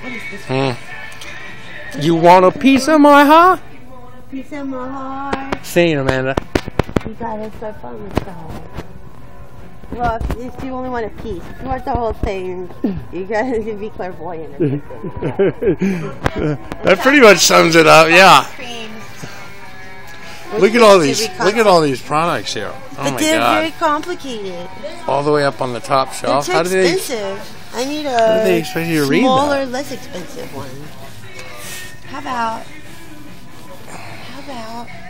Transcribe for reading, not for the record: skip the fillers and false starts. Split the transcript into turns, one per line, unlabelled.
What is this one?
You want a piece of my heart?
Piece of my heart.
Sing it, Amanda.
You gotta start following the style. Well, if you only want a piece, if you want the whole thing, you gotta be clairvoyant or something. Yeah.
That pretty much sums it up. Yeah. Look at all these. Look at all these products here. Oh
but
my
they're
God.
very complicated.
All the way up on the top shelf.
They're too expensive. I need
How do they expect you to read
smaller,
that?
less expensive one. How about